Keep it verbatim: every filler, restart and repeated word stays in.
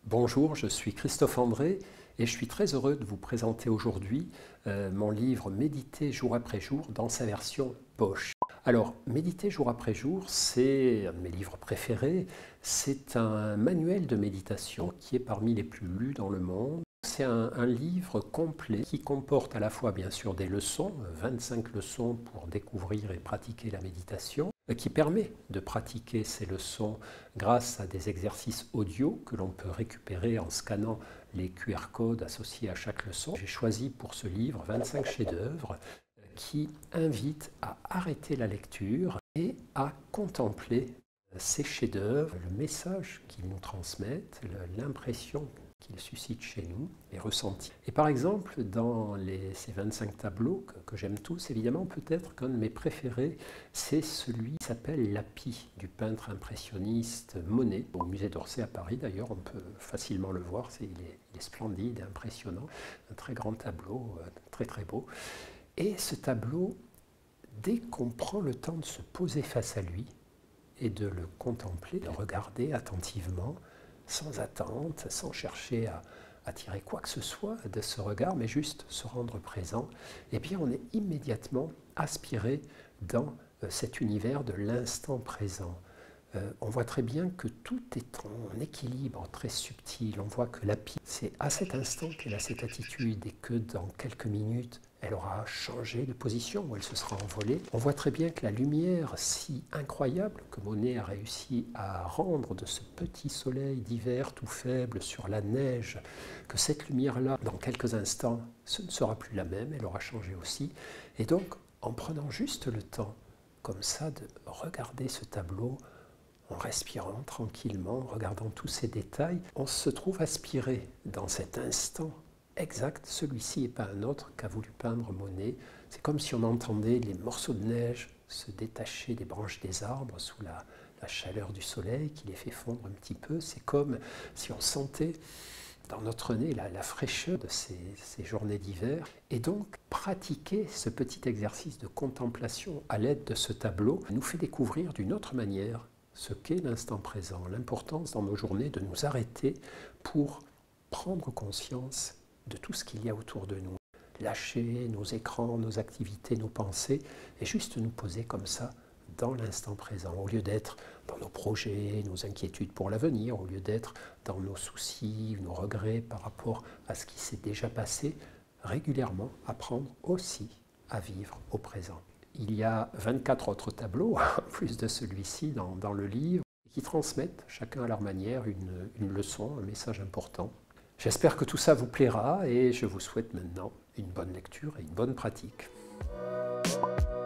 Bonjour, je suis Christophe André et je suis très heureux de vous présenter aujourd'hui euh, mon livre Méditer jour après jour dans sa version poche. Alors, Méditer jour après jour, c'est un de mes livres préférés. C'est un manuel de méditation qui est parmi les plus lus dans le monde. C'est un, un livre complet qui comporte à la fois bien sûr des leçons, vingt-cinq leçons pour découvrir et pratiquer la méditation, qui permet de pratiquer ces leçons grâce à des exercices audio que l'on peut récupérer en scannant les Q R codes associés à chaque leçon. J'ai choisi pour ce livre vingt-cinq chefs-d'œuvre qui invitent à arrêter la lecture et à contempler ces chefs-d'œuvre, le message qu'ils nous transmettent, l'impression qu'ils suscitent chez nous, les ressentis. Et par exemple, dans les, ces vingt-cinq tableaux que, que j'aime tous, évidemment, peut-être qu'un de mes préférés, c'est celui qui s'appelle L'Api, du peintre impressionniste Monet, au musée d'Orsay à Paris d'ailleurs, on peut facilement le voir, c'est, il, est, il est splendide, impressionnant, un très grand tableau, très très beau. Et ce tableau, dès qu'on prend le temps de se poser face à lui et de le contempler, de regarder attentivement, sans attente, sans chercher à attirer quoi que ce soit de ce regard, mais juste se rendre présent, eh bien on est immédiatement aspiré dans euh, cet univers de l'instant présent. Euh, on voit très bien que tout est en équilibre très subtil. On voit que L'Api, c'est à cet instant qu'elle a cette attitude et que dans quelques minutes, elle aura changé de position ou elle se sera envolée. On voit très bien que la lumière si incroyable que Monet a réussi à rendre de ce petit soleil d'hiver tout faible sur la neige, que cette lumière-là, dans quelques instants, ce ne sera plus la même, elle aura changé aussi. Et donc, en prenant juste le temps, comme ça, de regarder ce tableau, en respirant tranquillement, en regardant tous ces détails, on se trouve aspiré dans cet instant exact, celui-ci et pas un autre qu'a voulu peindre Monet. C'est comme si on entendait les morceaux de neige se détacher des branches des arbres sous la, la chaleur du soleil qui les fait fondre un petit peu. C'est comme si on sentait dans notre nez la, la fraîcheur de ces, ces journées d'hiver. Et donc, pratiquer ce petit exercice de contemplation à l'aide de ce tableau nous fait découvrir d'une autre manière ce qu'est l'instant présent, l'importance dans nos journées de nous arrêter pour prendre conscience de tout ce qu'il y a autour de nous. Lâcher nos écrans, nos activités, nos pensées, et juste nous poser comme ça dans l'instant présent, au lieu d'être dans nos projets, nos inquiétudes pour l'avenir, au lieu d'être dans nos soucis, nos regrets par rapport à ce qui s'est déjà passé, régulièrement apprendre aussi à vivre au présent. Il y a vingt-quatre autres tableaux, en plus de celui-ci dans, dans le livre, qui transmettent chacun à leur manière une, une leçon, un message important. J'espère que tout ça vous plaira et je vous souhaite maintenant une bonne lecture et une bonne pratique.